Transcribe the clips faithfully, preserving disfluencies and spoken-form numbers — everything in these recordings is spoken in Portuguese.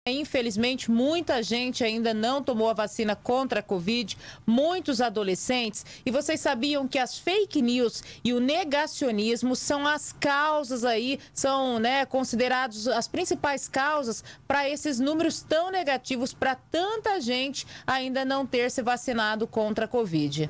Infelizmente, muita gente ainda não tomou a vacina contra a Covid, muitos adolescentes. E vocês sabiam que as fake news e o negacionismo são as causas aí, são, né, considerados as principais causas para esses números tão negativos, para tanta gente ainda não ter se vacinado contra a Covid.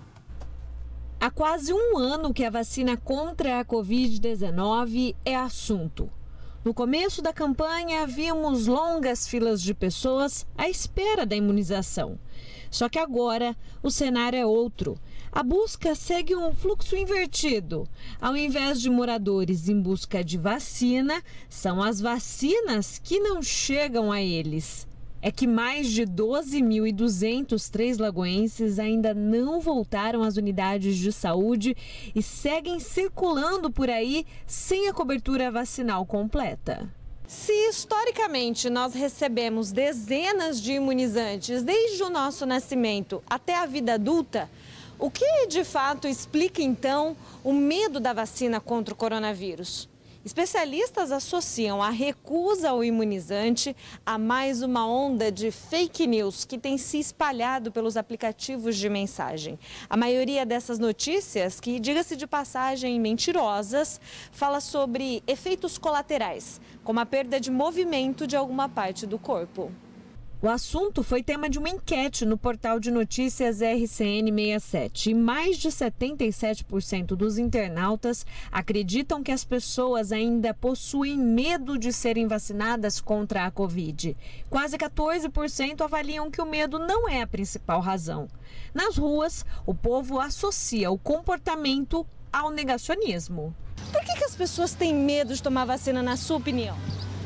Há quase um ano que a vacina contra a Covid dezenove é assunto. No começo da campanha, vimos longas filas de pessoas à espera da imunização. Só que agora o cenário é outro. A busca segue um fluxo invertido. Ao invés de moradores em busca de vacina, são as vacinas que não chegam a eles. É que mais de doze mil e duzentos três lagoenses ainda não voltaram às unidades de saúde e seguem circulando por aí sem a cobertura vacinal completa. Se historicamente nós recebemos dezenas de imunizantes desde o nosso nascimento até a vida adulta, o que de fato explica então o medo da vacina contra o coronavírus? Especialistas associam a recusa ao imunizante a mais uma onda de fake news que tem se espalhado pelos aplicativos de mensagem. A maioria dessas notícias, que diga-se de passagem mentirosas, fala sobre efeitos colaterais, como a perda de movimento de alguma parte do corpo. O assunto foi tema de uma enquete no portal de notícias R C N sessenta e sete e mais de setenta e sete por cento dos internautas acreditam que as pessoas ainda possuem medo de serem vacinadas contra a Covid. Quase quatorze por cento avaliam que o medo não é a principal razão. Nas ruas, o povo associa o comportamento ao negacionismo. Por que que as pessoas têm medo de tomar vacina, na sua opinião?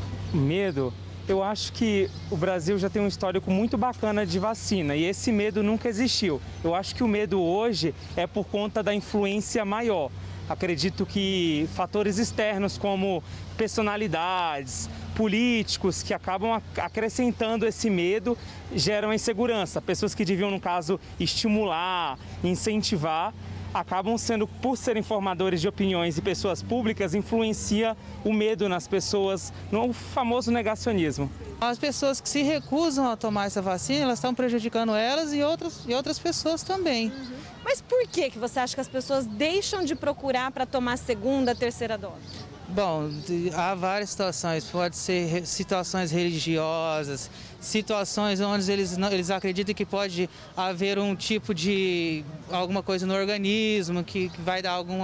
Medo? Eu acho que o Brasil já tem um histórico muito bacana de vacina e esse medo nunca existiu. Eu acho que o medo hoje é por conta da influência maior. Acredito que fatores externos como personalidades, políticos que acabam acrescentando esse medo geram insegurança. Pessoas que deviam, no caso, estimular, incentivar, acabam sendo, por serem formadores de opiniões e pessoas públicas, influencia o medo nas pessoas, no famoso negacionismo. As pessoas que se recusam a tomar essa vacina, elas estão prejudicando elas e outras, e outras pessoas também. Uhum. Mas por que que você acha que as pessoas deixam de procurar para tomar a segunda, a terceira dose? Bom, há várias situações, pode ser situações religiosas, situações onde eles, eles acreditam que pode haver um tipo de alguma coisa no organismo que vai dar algum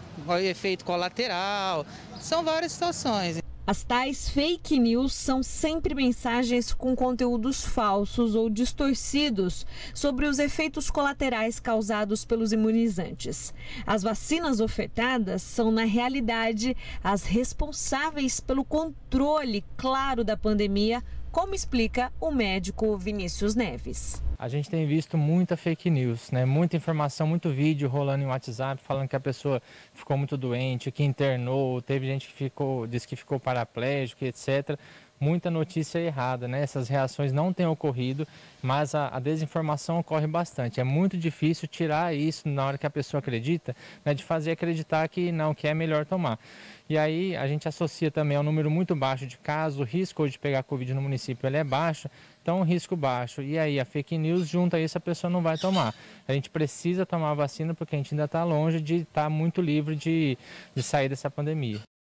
efeito colateral, são várias situações. As tais fake news são sempre mensagens com conteúdos falsos ou distorcidos sobre os efeitos colaterais causados pelos imunizantes. As vacinas ofertadas são, na realidade, as responsáveis pelo controle claro da pandemia, como explica o médico Vinícius Neves. A gente tem visto muita fake news, né? Muita informação, muito vídeo rolando em WhatsApp falando que a pessoa ficou muito doente, que internou, teve gente que ficou, disse que ficou paraplégico, etcétera. Muita notícia errada, né? Essas reações não têm ocorrido, mas a, a desinformação ocorre bastante. É muito difícil tirar isso na hora que a pessoa acredita, né? De fazer acreditar que não, que é melhor tomar. E aí a gente associa também ao número muito baixo de casos, o risco de pegar Covid no município ele é baixo, então um risco baixo. E aí a fake news junta isso, a pessoa não vai tomar. A gente precisa tomar a vacina porque a gente ainda está longe de estar muito livre de, de sair dessa pandemia.